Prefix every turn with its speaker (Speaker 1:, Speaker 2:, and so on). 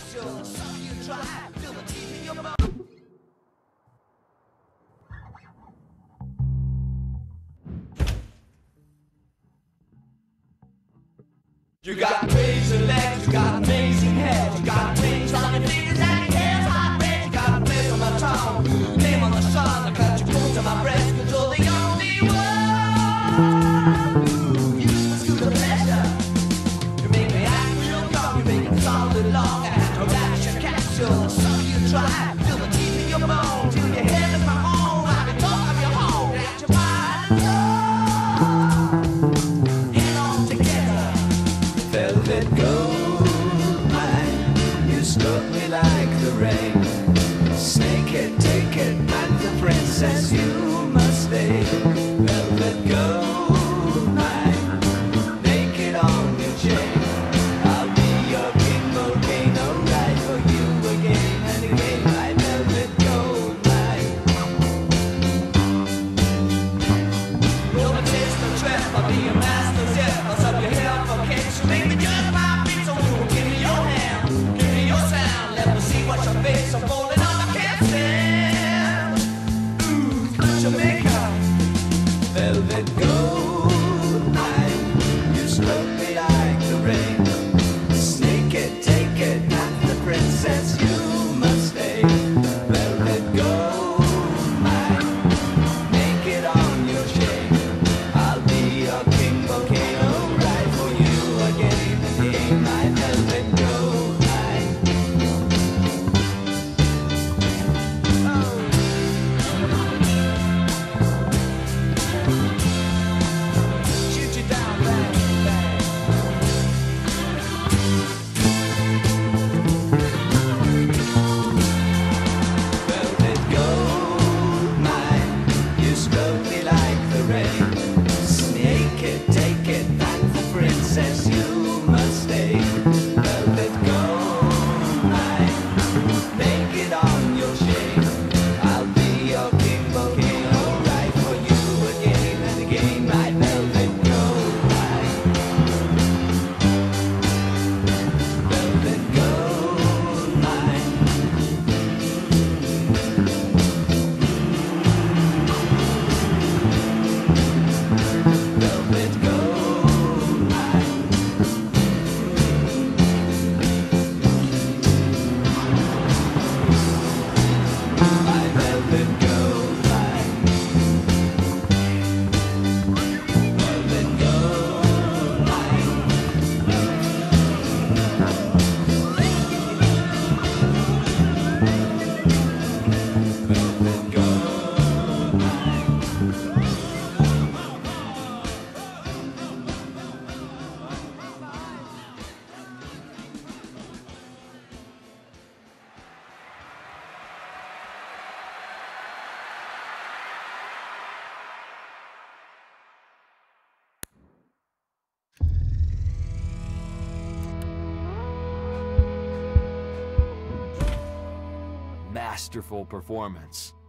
Speaker 1: capsule. Suck you dry, feel the teeth in your mouth. You got crazy legs, you got amazing head, you got rings on your fingers and your hands hot red. You got a place on my tongue, name on the sun. I cut your bones to my breast, cause you're the only one. You pursue the pleasure, you make me act real dumb, you make it solid long. I have to ratchet your capsule, suck you dry, feel the teeth in your bones. Till your head is my home, I can talk of your home. Got your mind and soul. Velvet gold mine, you struck me like the rain. Snake it, take it, and the princess you must stay. Velvet gold mine, naked on your chain. I'll be your king volcano, ride for you again and again. My velvet gold mine. Will I taste the trap? I'll be your master's yet. I'll sub your hair for kicks. You make me judge my feet, so you give me your hand, give me your sound. Let me see what your face. I'm falling on, I can't stand. Ooh, Jamaica, velvet gold mine. You struck me like the rain. Snake it, take it, not the princess. You must stay. Velvet gold mine, make it on your chain. I'll be your king volcano, ride for you again and again. My velvet gold mine. Shoot you down, bang, bang. Velvet gold mine, you struck me like the rain. Snake it, take it, back the princess, you must stay. Velvet gold mine, make it on your chain. I'll be your king volcano, ride for you again and again. My velvet gold mine. Velvet gold mine. Velvet gold mine. My velvet gold mine. Velvet gold mine. Velvet gold mine.
Speaker 2: Masterful performance.